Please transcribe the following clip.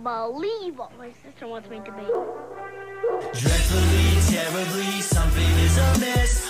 believe what my sister wants me to be. Dreadfully, terribly, something is amiss.